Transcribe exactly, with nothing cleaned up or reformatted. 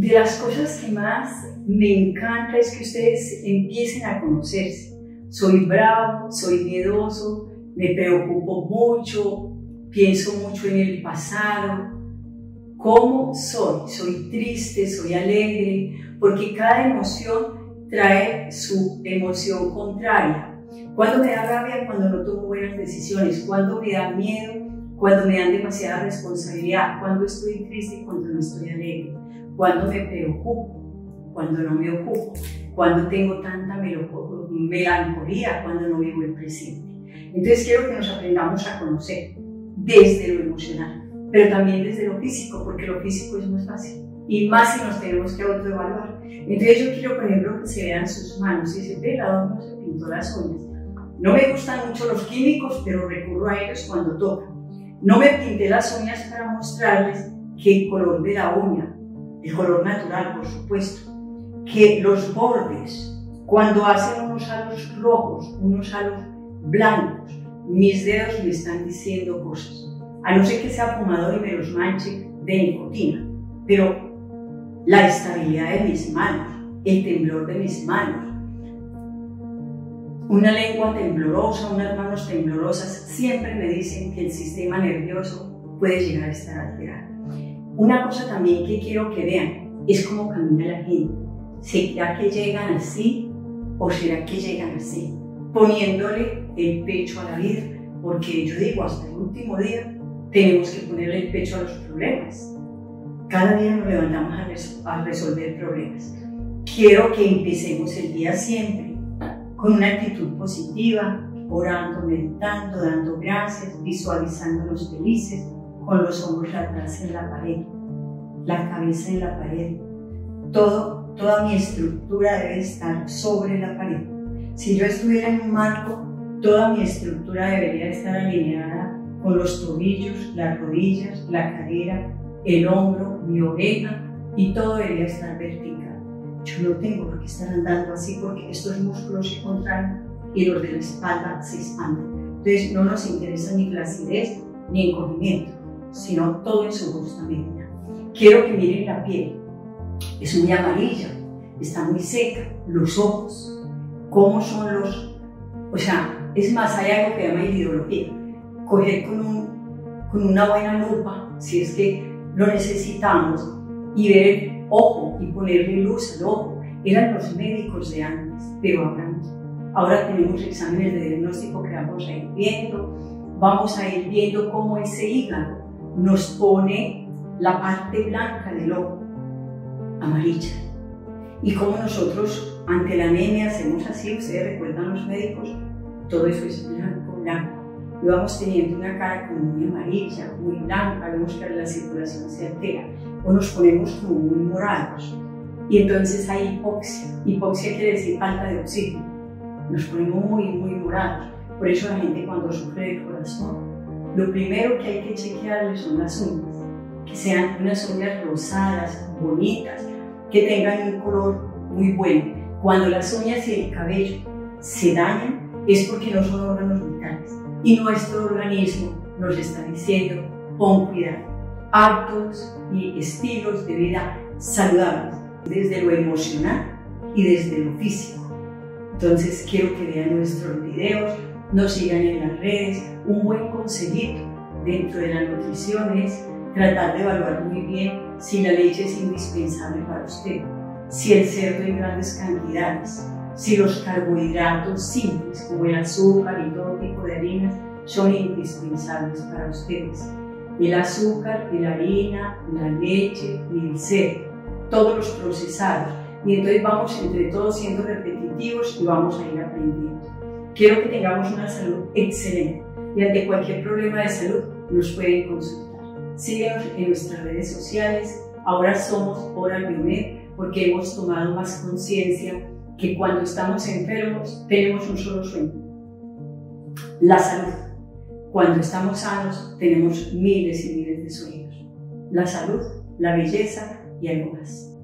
De las cosas que más me encanta es que ustedes empiecen a conocerse. Soy bravo, soy miedoso, me preocupo mucho, pienso mucho en el pasado. ¿Cómo soy? Soy triste, soy alegre, porque cada emoción trae su emoción contraria. Cuando me da rabia, cuando no tomo buenas decisiones, cuando me da miedo, cuando me dan demasiada responsabilidad, cuando estoy triste, cuando no estoy alegre, cuando me preocupo, cuando no me ocupo, cuando tengo tanta melancolía, cuando no vivo el presente. Entonces quiero que nos aprendamos a conocer desde lo emocional, pero también desde lo físico, porque lo físico es más fácil, y más si nos tenemos que autoevaluar. Entonces yo quiero, por ejemplo, que se vean sus manos y se ve la dónde se pintó las uñas. No me gustan mucho los químicos, pero recurro a ellos cuando toca. No me pinté las uñas para mostrarles que el color de la uña, el color natural, por supuesto, que los bordes, cuando hacen unos halos rojos, unos halos blancos, mis dedos me están diciendo cosas. A no ser que sea fumador y me los manche de nicotina, pero la estabilidad de mis manos, el temblor de mis manos, una lengua temblorosa, unas manos temblorosas, siempre me dicen que el sistema nervioso puede llegar a estar alterado. Una cosa también que quiero que vean es cómo camina la gente. ¿Será que llegan así o será que llegan así? Poniéndole el pecho a la vida, porque yo digo, hasta el último día tenemos que ponerle el pecho a los problemas. Cada día nos levantamos a, res a resolver problemas. Quiero que empecemos el día siempre con una actitud positiva, orando, meditando, dando gracias, visualizándonos felices, con los hombros atrás en la pared, la cabeza en la pared. Todo, toda mi estructura debe estar sobre la pared. Si yo estuviera en un marco, toda mi estructura debería estar alineada con los tobillos, las rodillas, la cadera, el hombro, mi oreja, y todo debería estar vertical. Yo no tengo por qué estar andando así porque estos músculos se contraen y los de la espalda se expanden. Entonces no nos interesa ni flacidez ni encogimiento, sino todo en su justa medida. Quiero que miren la piel. Es muy amarilla, está muy seca. Los ojos, ¿cómo son los...? O sea, es más, hay algo que se llama iridología. Coger con, un, con una buena lupa, si es que lo necesitamos, y ver el ojo y ponerle luz al ojo. Eran los médicos de antes, pero ahora no. Ahora tenemos exámenes de diagnóstico que vamos a ir viendo. Vamos a ir viendo cómo ese hígado nos pone la parte blanca del ojo amarilla. Y cómo nosotros, ante la anemia, hacemos así. Ustedes recuerdan los médicos, todo eso es blanco, blanco. Y vamos teniendo una cara como muy amarilla, muy blanca, vemos que la circulación se altera, o nos ponemos como muy morados. Y entonces hay hipoxia. Hipoxia quiere decir falta de oxígeno. Nos ponemos muy, muy morados. Por eso la gente cuando sufre de corazón, lo primero que hay que chequearle son las uñas. Que sean unas uñas rosadas, bonitas, que tengan un color muy bueno. Cuando las uñas y el cabello se dañan, es porque no son órganos vitales. Y nuestro organismo nos está diciendo, pon cuidado, hábitos y estilos de vida saludables, desde lo emocional y desde lo físico. Entonces quiero que vean nuestros videos, nos sigan en las redes. Un buen consejito dentro de la nutrición es tratar de evaluar muy bien si la leche es indispensable para usted, si el cerdo en grandes cantidades, si los carbohidratos simples como el azúcar y todo tipo de harinas son indispensables para ustedes. El azúcar, la harina, la leche y el cerdo, todos los procesados. Y entonces vamos entre todos siendo repetitivos y vamos a ir aprendiendo. Quiero que tengamos una salud excelente y ante cualquier problema de salud nos pueden consultar. Síguenos en nuestras redes sociales. Ahora somos Oral Biomed porque hemos tomado más conciencia que cuando estamos enfermos tenemos un solo sueño, la salud. Cuando estamos sanos tenemos miles y miles de sueños, la salud, la belleza y algo más.